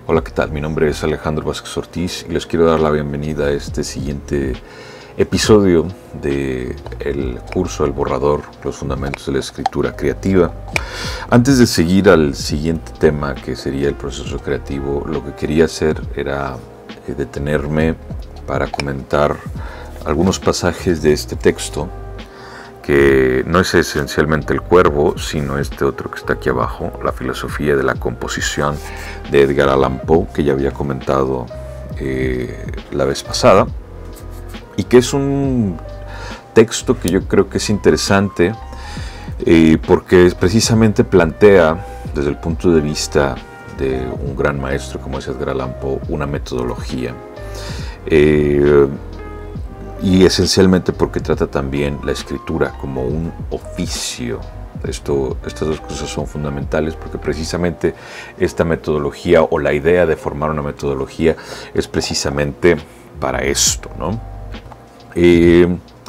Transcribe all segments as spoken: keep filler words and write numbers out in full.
Hola, ¿qué tal? Mi nombre es Alejandro Vázquez Ortiz y les quiero dar la bienvenida a este siguiente episodio del curso El Borrador, los fundamentos de la escritura creativa. Antes de seguir al siguiente tema, que sería el proceso creativo, lo que quería hacer era eh, detenerme para comentar algunos pasajes de este texto, que no es esencialmente El Cuervo, sino este otro que está aquí abajo, La filosofía de la composición, de Edgar Allan Poe, que ya había comentado eh, la vez pasada, y que es un texto que yo creo que es interesante eh, porque precisamente plantea, desde el punto de vista de un gran maestro como es Edgar Allan Poe, una metodología. Eh, Y esencialmente porque trata también la escritura como un oficio. Esto, estas dos cosas son fundamentales porque precisamente esta metodología o la idea de formar una metodología es precisamente para esto, ¿no? Eh,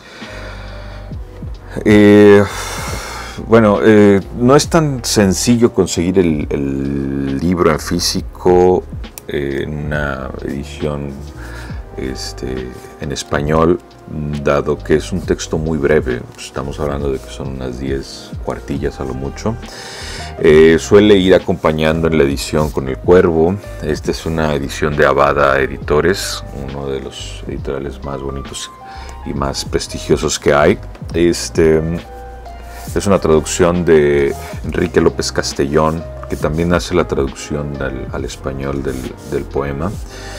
eh, bueno, eh, no es tan sencillo conseguir el, el libro en físico, eh, en una edición Este, en español, dado que es un texto muy breve. Estamos hablando de que son unas diez cuartillas a lo mucho. Eh, suele ir acompañando en la edición con El Cuervo. Esta es una edición de Abada Editores, uno de los editoriales más bonitos y más prestigiosos que hay. Este, es una traducción de Enrique López Castellón, que también hace la traducción al, al español del, del poema.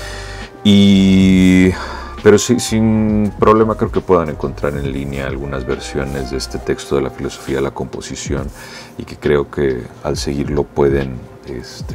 Y, pero sí, sin problema creo que puedan encontrar en línea algunas versiones de este texto de la filosofía de la composición, y que creo que al seguirlo pueden este,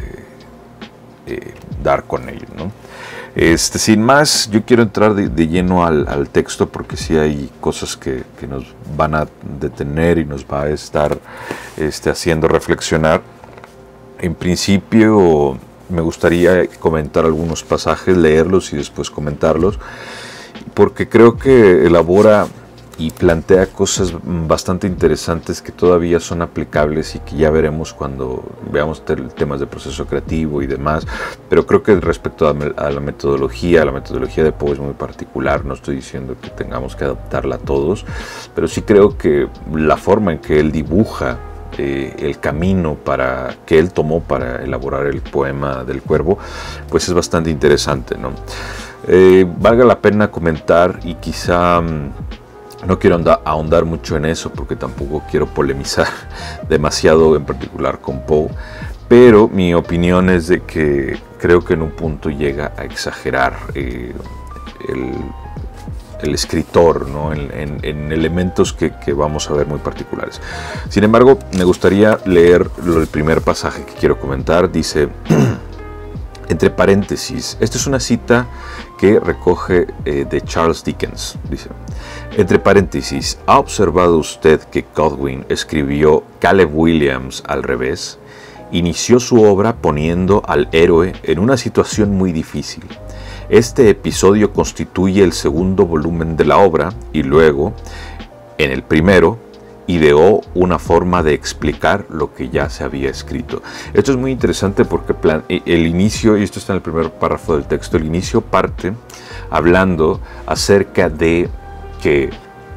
eh, dar con ello, ¿no? Este, sin más, yo quiero entrar de, de lleno al, al texto, porque sí hay cosas que, que nos van a detener y nos va a estar este, haciendo reflexionar. En principio, me gustaría comentar algunos pasajes, leerlos y después comentarlos, porque creo que elabora y plantea cosas bastante interesantes que todavía son aplicables y que ya veremos cuando veamos temas de proceso creativo y demás. Pero creo que respecto a la metodología, la metodología de Poe es muy particular. No estoy diciendo que tengamos que adaptarla a todos, pero sí creo que la forma en que él dibuja Eh, el camino para, que él tomó para elaborar el poema del Cuervo, pues es bastante interesante, ¿no? Eh, valga la pena comentar, y quizá mmm, no quiero ahondar, ahondar mucho en eso porque tampoco quiero polemizar demasiado en particular con Poe, pero mi opinión es de que creo que en un punto llega a exagerar eh, el el escritor, ¿no? en, en, en elementos que, que vamos a ver muy particulares. Sin embargo, me gustaría leer el primer pasaje que quiero comentar. Dice, entre paréntesis, esta es una cita que recoge eh, de Charles Dickens. Dice, entre paréntesis, ¿ha observado usted que Godwin escribió Caleb Williams al revés? Inició su obra poniendo al héroe en una situación muy difícil. Este episodio constituye el segundo volumen de la obra, y luego, en el primero, ideó una forma de explicar lo que ya se había escrito. Esto es muy interesante porque plan, el inicio, y esto está en el primer párrafo del texto, el inicio parte hablando acerca de que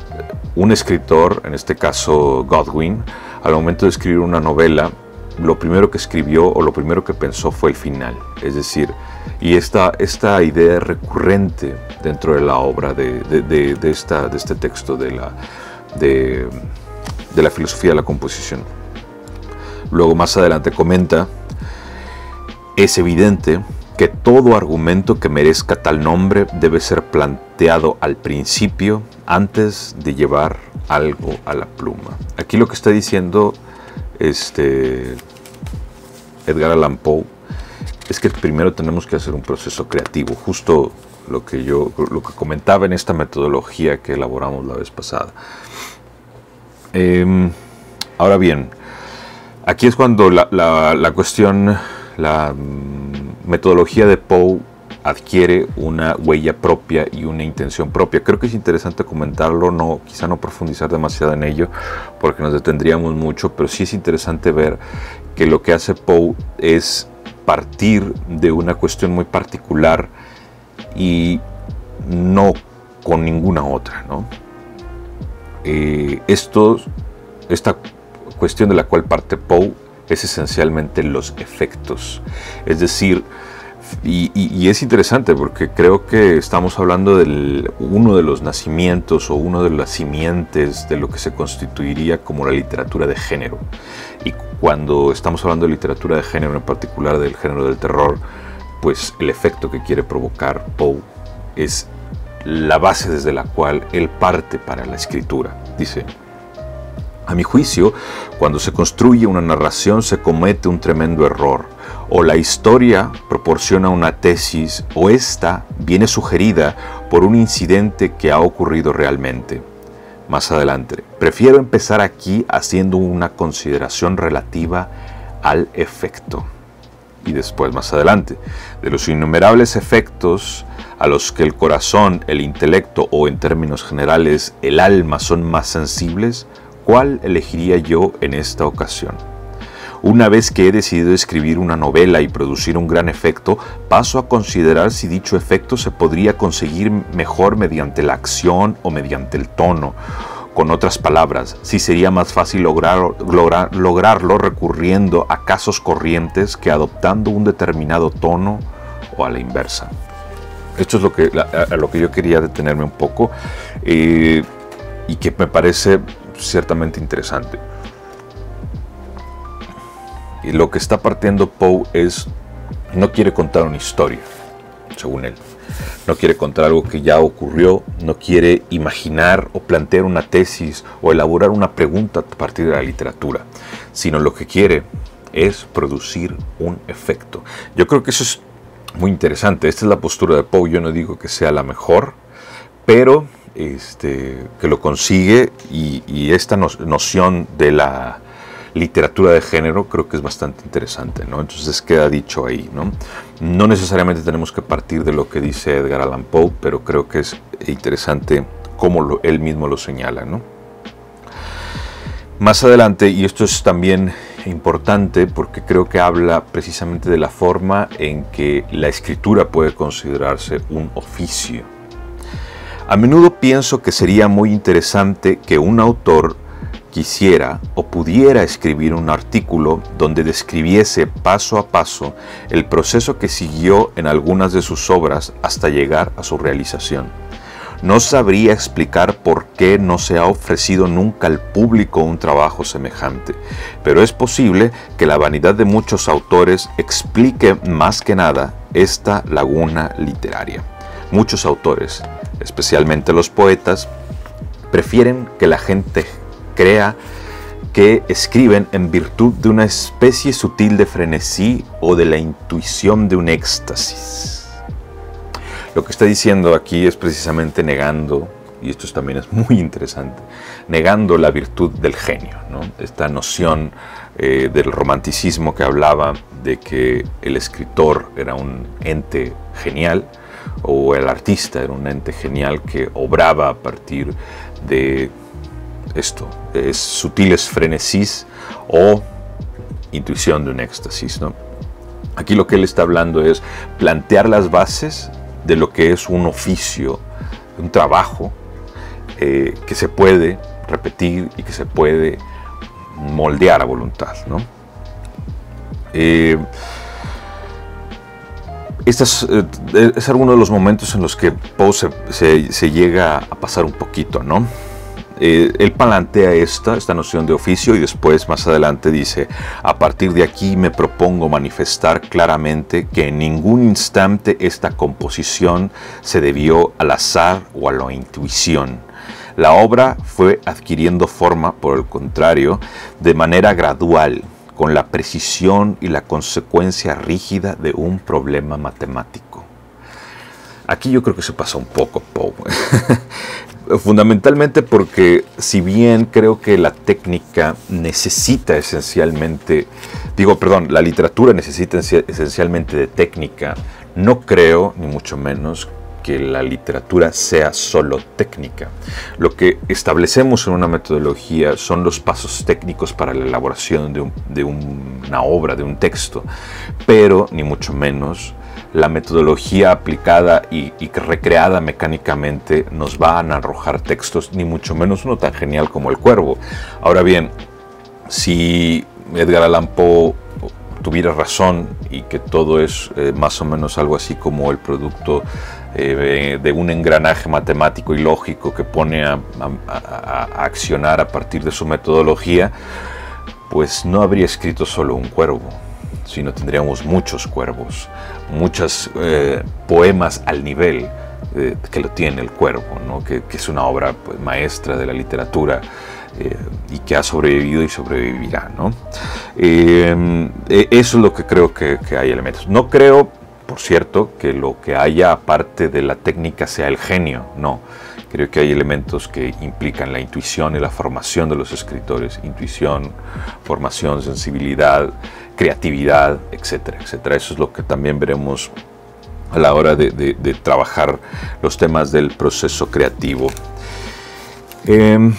un escritor, en este caso Godwin, al momento de escribir una novela, lo primero que escribió o lo primero que pensó fue el final. Es decir, y esta, esta idea es recurrente dentro de la obra de, de, de, de, esta, de este texto de la, de, de la filosofía de la composición. Luego más adelante comenta, es evidente que todo argumento que merezca tal nombre debe ser planteado al principio antes de llevar algo a la pluma. Aquí lo que está diciendo este, Edgar Allan Poe es que primero tenemos que hacer un proceso creativo, justo lo que yo lo que comentaba en esta metodología que elaboramos la vez pasada. Eh, ahora bien, aquí es cuando la, la, la cuestión, la mm, metodología de Poe adquiere una huella propia y una intención propia. Creo que es interesante comentarlo, no, quizá no profundizar demasiado en ello porque nos detendríamos mucho, pero sí es interesante ver que lo que hace Poe es partir de una cuestión muy particular y no con ninguna otra, ¿no? Eh, esto, esta cuestión de la cual parte Poe es esencialmente los efectos. Es decir, y, y, y es interesante porque creo que estamos hablando de uno de los nacimientos o uno de las simientes de lo que se constituiría como la literatura de género. Y cuando estamos hablando de literatura de género, en particular del género del terror, pues el efecto que quiere provocar Poe es la base desde la cual él parte para la escritura. Dice: a mi juicio, cuando se construye una narración se comete un tremendo error. O la historia proporciona una tesis, o esta viene sugerida por un incidente que ha ocurrido realmente. Más adelante, prefiero empezar aquí haciendo una consideración relativa al efecto. Y después, más adelante, de los innumerables efectos a los que el corazón, el intelecto o, en términos generales, el alma son más sensibles, ¿cuál elegiría yo en esta ocasión? Una vez que he decidido escribir una novela y producir un gran efecto, paso a considerar si dicho efecto se podría conseguir mejor mediante la acción o mediante el tono. Con otras palabras, si sería más fácil lograr, lograr, lograrlo recurriendo a casos corrientes que adoptando un determinado tono o a la inversa. Esto es lo que, a, a lo que yo quería detenerme un poco eh, y que me parece ciertamente interesante. Y lo que está partiendo Poe es, no quiere contar una historia, según él. No quiere contar algo que ya ocurrió, no quiere imaginar o plantear una tesis o elaborar una pregunta a partir de la literatura, sino lo que quiere es producir un efecto. Yo creo que eso es muy interesante. Esta es la postura de Poe. Yo no digo que sea la mejor, pero este, que lo consigue y, y esta no, noción de la literatura de género creo que es bastante interesante, ¿no? Entonces queda dicho ahí, ¿no? No necesariamente tenemos que partir de lo que dice Edgar Allan Poe, pero creo que es interesante cómo lo, él mismo lo señala, ¿no? Más adelante, y esto es también importante porque creo que habla precisamente de la forma en que la escritura puede considerarse un oficio. A menudo pienso que sería muy interesante que un autor quisiera o pudiera escribir un artículo donde describiese paso a paso el proceso que siguió en algunas de sus obras hasta llegar a su realización. No sabría explicar por qué no se ha ofrecido nunca al público un trabajo semejante, pero es posible que la vanidad de muchos autores explique más que nada esta laguna literaria. Muchos autores, especialmente los poetas, prefieren que la gente crea que escriben en virtud de una especie sutil de frenesí o de la intuición de un éxtasis. Lo que está diciendo aquí es precisamente negando, y esto también es muy interesante, negando la virtud del genio, ¿no? Esta noción eh, del romanticismo que hablaba de que el escritor era un ente genial o el artista era un ente genial que obraba a partir de esto, es sutiles frenesís o intuición de un éxtasis, ¿no? Aquí lo que él está hablando es plantear las bases de lo que es un oficio, un trabajo eh, que se puede repetir y que se puede moldear a voluntad, ¿no? Eh, Este es, eh, es alguno de los momentos en los que Poe se, se, se llega a pasar un poquito, ¿no? Eh, él plantea esta, esta noción de oficio y después más adelante dice: a partir de aquí me propongo manifestar claramente que en ningún instante esta composición se debió al azar o a la intuición. La obra fue adquiriendo forma, por el contrario, de manera gradual, con la precisión y la consecuencia rígida de un problema matemático. Aquí yo creo que se pasa un poco, Poe. Fundamentalmente porque, si bien creo que la técnica necesita esencialmente, digo, perdón, la literatura necesita esencialmente de técnica, no creo, ni mucho menos, que la literatura sea solo técnica. Lo que establecemos en una metodología son los pasos técnicos para la elaboración de, un, de una obra, de un texto, pero ni mucho menos la metodología aplicada y, y recreada mecánicamente nos va a arrojar textos, ni mucho menos uno tan genial como El Cuervo. Ahora bien, si Edgar Allan Poe tuviera razón y que todo es eh, más o menos algo así como el producto eh, de un engranaje matemático y lógico que pone a, a, a accionar a partir de su metodología, pues no habría escrito solo un cuervo, sino tendríamos muchos cuervos, muchos eh, poemas al nivel eh, que lo tiene El Cuervo, ¿no? que, que es una obra pues, maestra de la literatura eh, y que ha sobrevivido y sobrevivirá, ¿no? Eh, eso es lo que creo que, que hay elementos. No creo, por cierto, que lo que haya aparte de la técnica sea el genio, no. Creo que hay elementos que implican la intuición y la formación de los escritores, intuición, formación, sensibilidad, creatividad, etcétera, etcétera. Eso es lo que también veremos a la hora de, de, de trabajar los temas del proceso creativo. Eh,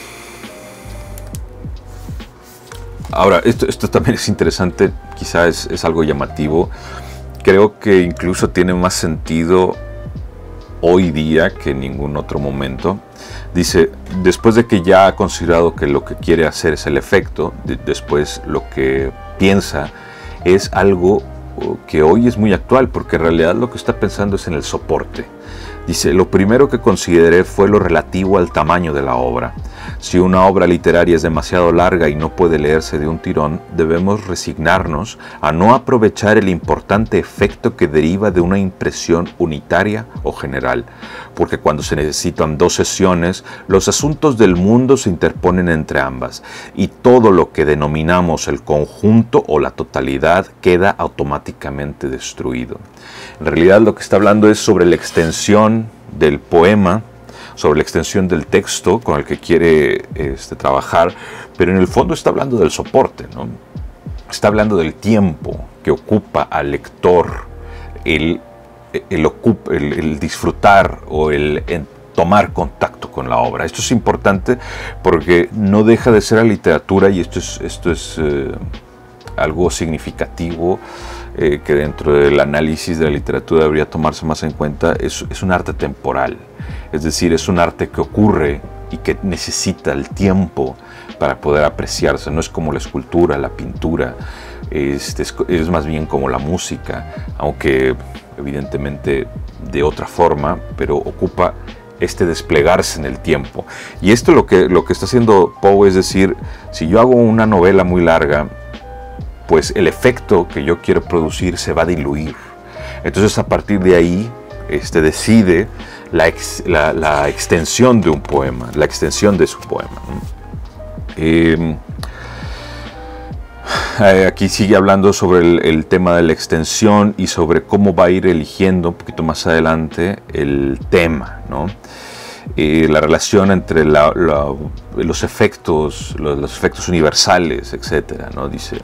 ahora, esto, esto también es interesante, quizás es, es algo llamativo. Creo que incluso tiene más sentido hoy día que en ningún otro momento. Dice, después de que ya ha considerado que lo que quiere hacer es el efecto, de, después lo que piensa es algo que hoy es muy actual, porque en realidad lo que está pensando es en el soporte. Dice, lo primero que consideré fue lo relativo al tamaño de la obra. Si una obra literaria es demasiado larga y no puede leerse de un tirón, debemos resignarnos a no aprovechar el importante efecto que deriva de una impresión unitaria o general, porque cuando se necesitan dos sesiones, los asuntos del mundo se interponen entre ambas, y todo lo que denominamos el conjunto o la totalidad queda automáticamente destruido. En realidad lo que está hablando es sobre la extensión del poema, sobre la extensión del texto con el que quiere este, trabajar, pero en el fondo está hablando del soporte, ¿no? Está hablando del tiempo que ocupa al lector el, el, ocup, el, el disfrutar o el, el tomar contacto con la obra. Esto es importante porque no deja de ser la literatura, y esto es, esto es eh, algo significativo eh, que dentro del análisis de la literatura debería tomarse más en cuenta. Es, es un arte temporal. Es decir, es un arte que ocurre y que necesita el tiempo para poder apreciarse. No es como la escultura, la pintura, es, es, es más bien como la música, aunque evidentemente de otra forma, pero ocupa este desplegarse en el tiempo. Y esto lo que, lo que está haciendo Poe es decir, si yo hago una novela muy larga, pues el efecto que yo quiero producir se va a diluir. Entonces a partir de ahí este, decide La, ex, la, la extensión de un poema, la extensión de su poema. Eh, aquí sigue hablando sobre el, el tema de la extensión y sobre cómo va a ir eligiendo un poquito más adelante el tema, ¿no? Eh, la relación entre la, la, los efectos, los, los efectos universales, etcétera, ¿no? Dice,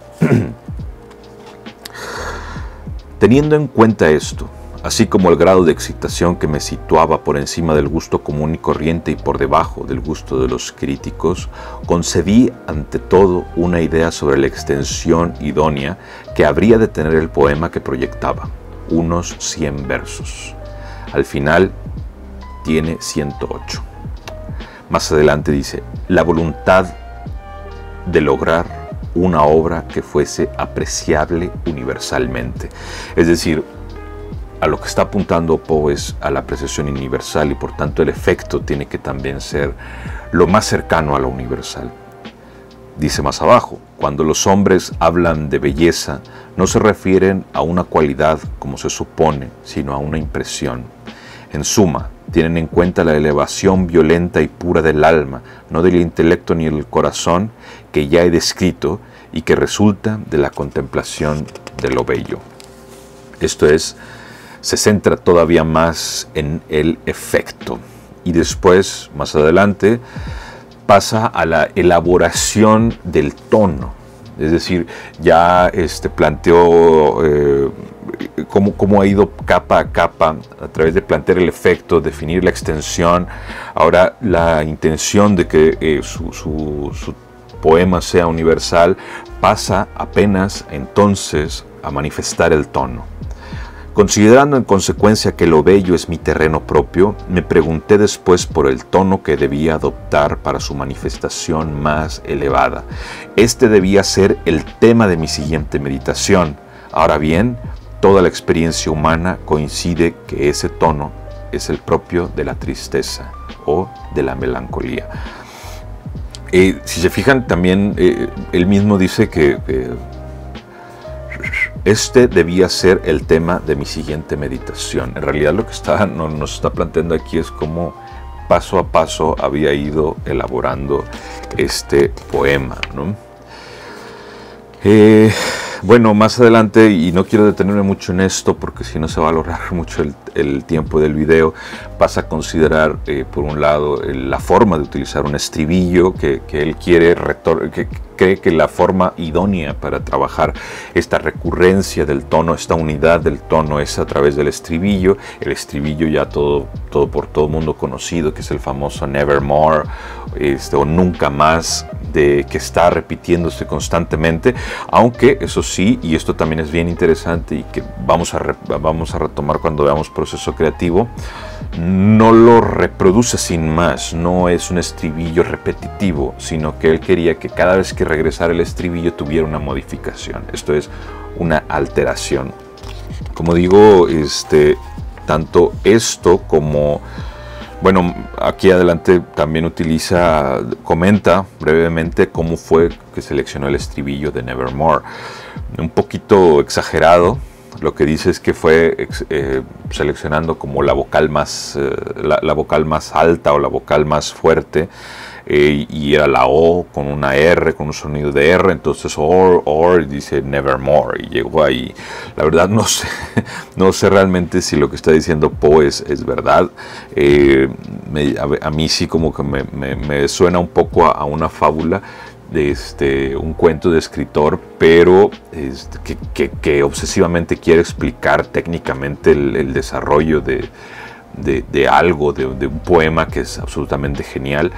teniendo en cuenta esto, así como el grado de excitación que me situaba por encima del gusto común y corriente y por debajo del gusto de los críticos, concebí ante todo una idea sobre la extensión idónea que habría de tener el poema que proyectaba, unos cien versos. Al final tiene ciento ocho. Más adelante dice, la voluntad de lograr una obra que fuese apreciable universalmente. Es decir, a lo que está apuntando Poe es a la apreciación universal, y por tanto el efecto tiene que también ser lo más cercano a lo universal. Dice más abajo, cuando los hombres hablan de belleza, no se refieren a una cualidad como se supone, sino a una impresión. En suma, tienen en cuenta la elevación violenta y pura del alma, no del intelecto ni del corazón, que ya he descrito y que resulta de la contemplación de lo bello. Esto es, se centra todavía más en el efecto, y después, más adelante, pasa a la elaboración del tono. Es decir, ya este, planteó eh, cómo, cómo ha ido capa a capa a través de plantear el efecto, definir la extensión. Ahora la intención de que eh, su, su, su poema sea universal pasa apenas entonces a manifestar el tono. Considerando en consecuencia que lo bello es mi terreno propio, me pregunté después por el tono que debía adoptar para su manifestación más elevada. Este debía ser el tema de mi siguiente meditación. Ahora bien, toda la experiencia humana coincide que ese tono es el propio de la tristeza o de la melancolía. Eh, si se fijan, también eh, él mismo dice que eh, este debía ser el tema de mi siguiente meditación. En realidad lo que está, no, nos está planteando aquí es cómo paso a paso había ido elaborando este poema, ¿no? Eh, bueno, más adelante, y no quiero detenerme mucho en esto porque si no se va a alargar mucho el, el tiempo del video, pasa a considerar eh, por un lado el, la forma de utilizar un estribillo que, que él quiere, retor que cree que la forma idónea para trabajar esta recurrencia del tono, esta unidad del tono es a través del estribillo. El estribillo ya todo, todo por todo mundo conocido, que es el famoso Nevermore, este, o nunca más, de, que está repitiéndose constantemente, aunque eso sí, y esto también es bien interesante y que vamos a, re, vamos a retomar cuando veamos proceso creativo, no lo reproduce sin más, no es un estribillo repetitivo, sino que él quería que cada vez que regresara el estribillo tuviera una modificación, esto es una alteración. Como digo, este, tanto esto como, bueno, aquí adelante también utiliza, comenta brevemente cómo fue que seleccionó el estribillo de Nevermore. Un poquito exagerado, lo que dice es que fue eh, seleccionando como la vocal más, eh, la, la vocal más alta o la vocal más fuerte, eh, y era la O con una R, con un sonido de R, entonces or, or, dice Nevermore, y llegó ahí. La verdad no sé, no sé realmente si lo que está diciendo Poe es, es verdad. Eh, me, a, a mí sí como que me, me, me suena un poco a, a una fábula, de este, un cuento de escritor, pero este, que, que, que obsesivamente quiere explicar técnicamente el, el desarrollo de, de, de algo, de, de un poema que es absolutamente genial.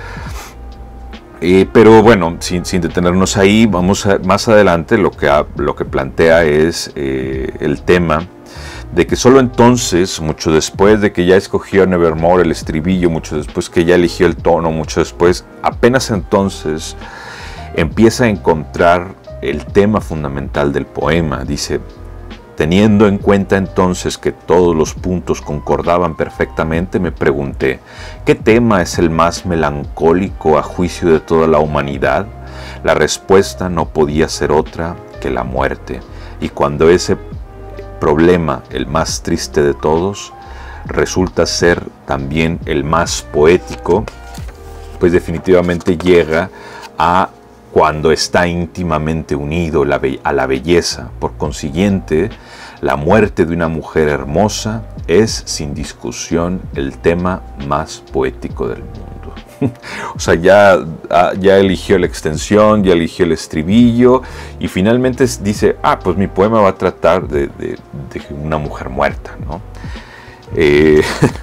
Eh, pero bueno, sin, sin detenernos ahí, vamos a, más adelante lo que, ha, lo que plantea es eh, el tema de que solo entonces, mucho después de que ya escogió Nevermore el estribillo, mucho después que ya eligió el tono, mucho después, apenas entonces empieza a encontrar el tema fundamental del poema. Dice: teniendo en cuenta entonces que todos los puntos concordaban perfectamente, me pregunté, ¿qué tema es el más melancólico a juicio de toda la humanidad? La respuesta no podía ser otra que la muerte. Y cuando ese problema, el más triste de todos, resulta ser también el más poético, pues definitivamente llega a cuando está íntimamente unido a la belleza. Por consiguiente, la muerte de una mujer hermosa es sin discusión el tema más poético del mundo. O sea, ya, ya eligió la extensión, ya eligió el estribillo y finalmente dice, ah, pues mi poema va a tratar de, de, de una mujer muerta, ¿no? Eh,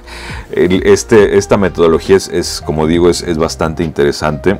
este, esta metodología es, es como digo, es, es bastante interesante.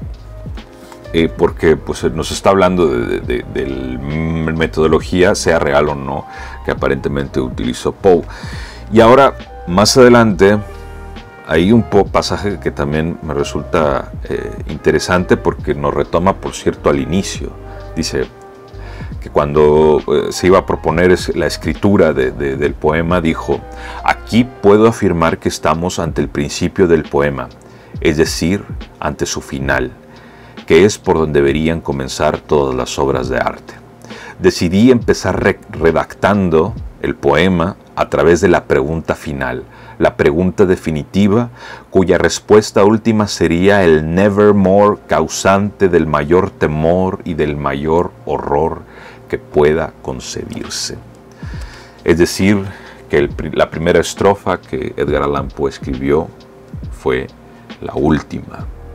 Eh, porque pues, nos está hablando de, de, de, de metodología, sea real o no, que aparentemente utilizó Poe. Y ahora, más adelante, hay un pasaje que también me resulta eh, interesante porque nos retoma, por cierto, al inicio. Dice que cuando eh, se iba a proponer la escritura de, de, del poema, dijo: aquí puedo afirmar que estamos ante el principio del poema, es decir, ante su final, que es por donde deberían comenzar todas las obras de arte. Decidí empezar re redactando el poema a través de la pregunta final, la pregunta definitiva, cuya respuesta última sería el nevermore causante del mayor temor y del mayor horror que pueda concebirse. Es decir, que el, la primera estrofa que Edgar Allan Poe escribió fue la última.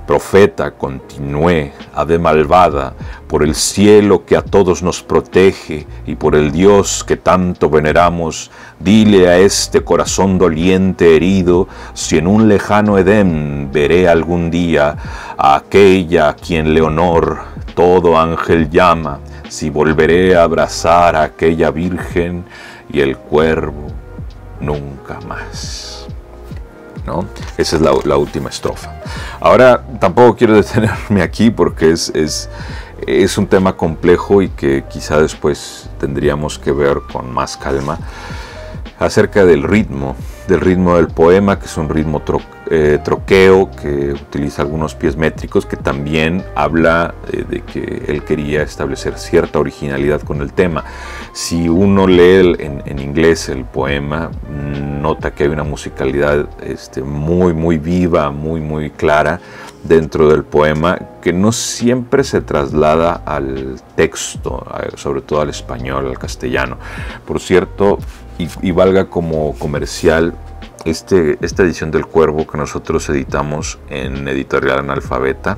Profeta, continué, ave malvada, por el cielo que a todos nos protege y por el Dios que tanto veneramos, dile a este corazón doliente herido, si en un lejano Edén veré algún día a aquella a quien le honor todo ángel llama, si volveré a abrazar a aquella virgen y el cuervo nunca más. ¿No? Esa es la, la última estrofa. Ahora tampoco quiero detenerme aquí porque es, es, es un tema complejo y que quizá después tendríamos que ver con más calma acerca del ritmo, del ritmo del poema, que es un ritmo tro, eh, troqueo que utiliza algunos pies métricos, que también habla eh, de que él quería establecer cierta originalidad con el tema. Si uno lee el, en, en inglés el poema, nota que hay una musicalidad este, muy, muy viva, muy, muy clara dentro del poema, que no siempre se traslada al texto, sobre todo al español, al castellano. Por cierto, y, y valga como comercial, este, esta edición del Cuervo que nosotros editamos en Editorial Analfabeta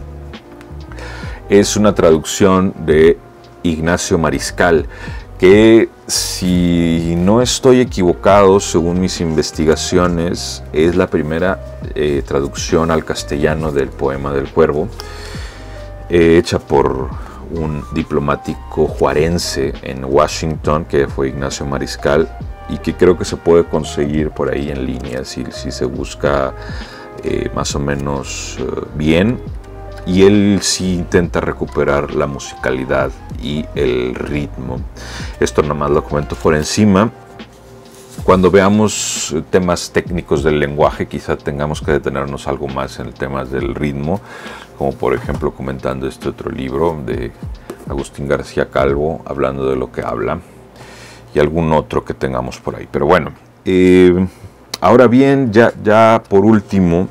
es una traducción de Ignacio Mariscal, que si no estoy equivocado, según mis investigaciones, es la primera eh, traducción al castellano del poema del Cuervo, eh, hecha por un diplomático juarense en Washington, que fue Ignacio Mariscal, y que creo que se puede conseguir por ahí en línea si, si se busca eh, más o menos eh, bien. Y él sí intenta recuperar la musicalidad y el ritmo. Esto nada más lo comento por encima. Cuando veamos temas técnicos del lenguaje, quizá tengamos que detenernos algo más en el tema del ritmo, como por ejemplo comentando este otro libro de Agustín García Calvo, hablando de lo que habla, y algún otro que tengamos por ahí. Pero bueno, eh, ahora bien, ya, ya por último,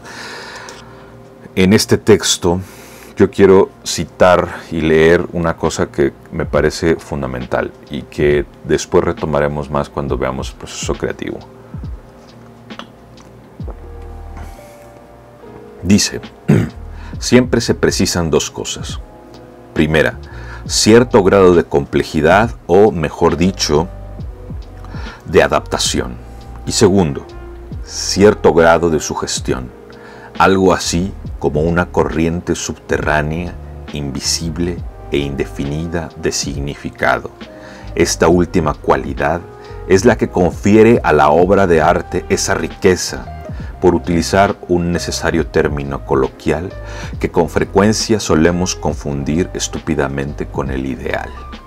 en este texto, yo quiero citar y leer una cosa que me parece fundamental y que después retomaremos más cuando veamos el proceso creativo. Dice, siempre se precisan dos cosas. Primera, cierto grado de complejidad o, mejor dicho, de adaptación. Y segundo, cierto grado de sugestión. Algo así como una corriente subterránea, invisible e indefinida de significado. Esta última cualidad es la que confiere a la obra de arte esa riqueza, por utilizar un necesario término coloquial que con frecuencia solemos confundir estúpidamente con el ideal.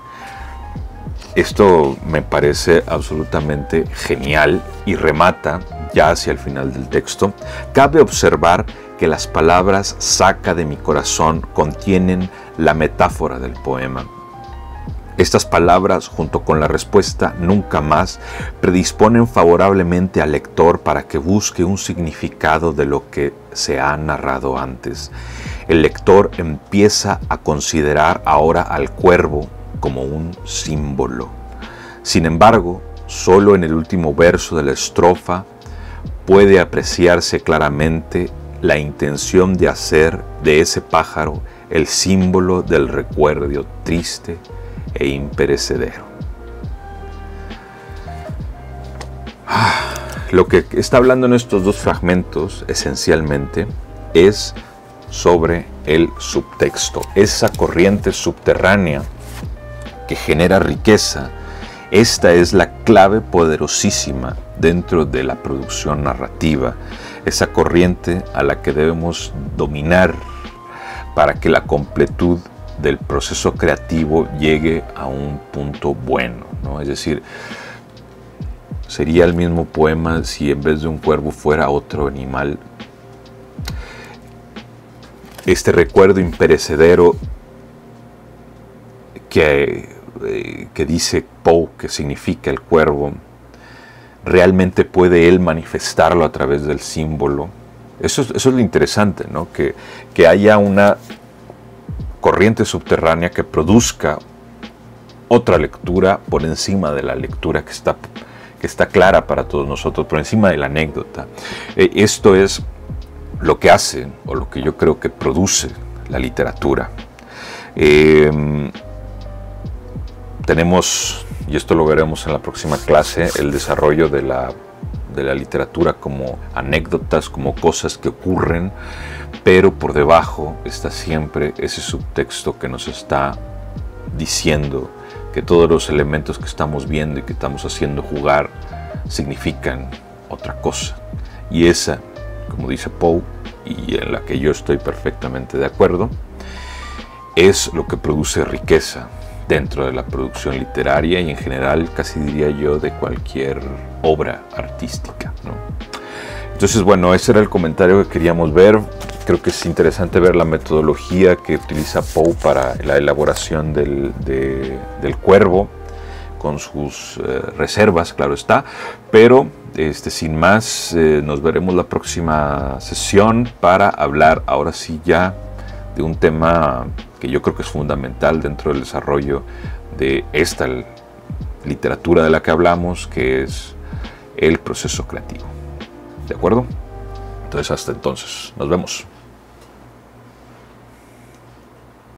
Esto me parece absolutamente genial y remata, ya hacia el final del texto, cabe observar que las palabras "saca de mi corazón" contienen la metáfora del poema. Estas palabras, junto con la respuesta "nunca más", predisponen favorablemente al lector para que busque un significado de lo que se ha narrado antes. El lector empieza a considerar ahora al cuervo como un símbolo. Sin embargo, solo en el último verso de la estrofa puede apreciarse claramente la intención de hacer de ese pájaro el símbolo del recuerdo triste e imperecedero. Lo que está hablando en estos dos fragmentos, esencialmente, es sobre el subtexto, esa corriente subterránea que genera riqueza. Esta es la clave poderosísima dentro de la producción narrativa, esa corriente a la que debemos dominar para que la completud del proceso creativo llegue a un punto bueno, ¿no? Es decir, sería el mismo poema si en vez de un cuervo fuera otro animal. Este recuerdo imperecedero que, eh, que dice Poe, que significa el cuervo, realmente puede él manifestarlo a través del símbolo. Eso es, eso es lo interesante, ¿no? Que, que haya una corriente subterránea que produzca otra lectura por encima de la lectura que está, que está clara para todos nosotros, por encima de la anécdota. Eh, esto es lo que hace o lo que yo creo que produce la literatura. Eh, tenemos, y esto lo veremos en la próxima clase, el desarrollo de la, de la literatura como anécdotas, como cosas que ocurren, pero por debajo está siempre ese subtexto que nos está diciendo que todos los elementos que estamos viendo y que estamos haciendo jugar significan otra cosa. Y esa, como dice Poe, y en la que yo estoy perfectamente de acuerdo, es lo que produce riqueza dentro de la producción literaria y en general, casi diría yo, de cualquier obra artística, ¿no? Entonces, bueno, ese era el comentario que queríamos ver. Creo que es interesante ver la metodología que utiliza Poe para la elaboración del, de, del Cuervo, con sus eh, reservas, claro está, pero este, sin más, eh, nos veremos la próxima sesión para hablar ahora sí ya de un tema que yo creo que es fundamental dentro del desarrollo de esta literatura de la que hablamos, que es el proceso creativo. ¿De acuerdo? Entonces, hasta entonces, nos vemos.